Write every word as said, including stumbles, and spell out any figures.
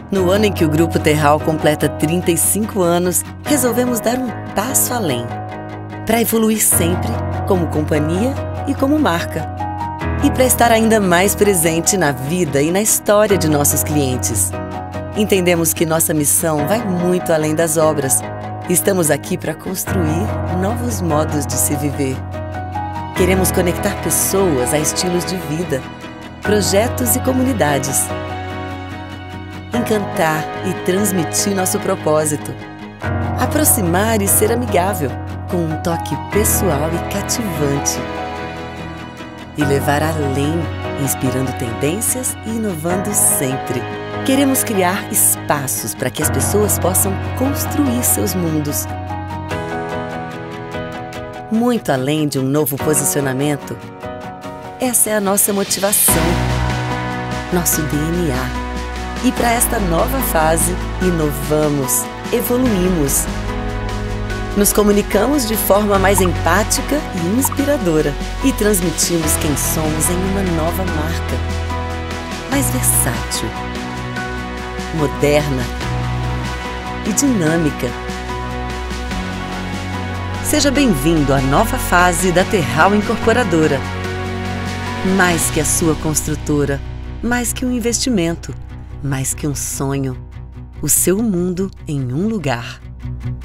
No ano em que o Grupo Terral completa trinta e cinco anos, resolvemos dar um passo além, para evoluir sempre, como companhia e como marca. E para estar ainda mais presente na vida e na história de nossos clientes. Entendemos que nossa missão vai muito além das obras. Estamos aqui para construir novos modos de se viver. Queremos conectar pessoas a estilos de vida, projetos e comunidades. Encantar e transmitir nosso propósito. Aproximar e ser amigável, com um toque pessoal e cativante. E levar além, inspirando tendências e inovando sempre. Queremos criar espaços para que as pessoas possam construir seus mundos. Muito além de um novo posicionamento, essa é a nossa motivação, nosso D N A. E para esta nova fase, inovamos, evoluímos. Nos comunicamos de forma mais empática e inspiradora e transmitimos quem somos em uma nova marca, mais versátil, moderna e dinâmica. Seja bem-vindo à nova fase da Terral Incorporadora. Mais que a sua construtora, mais que um investimento, mais que um sonho. O seu mundo em um lugar.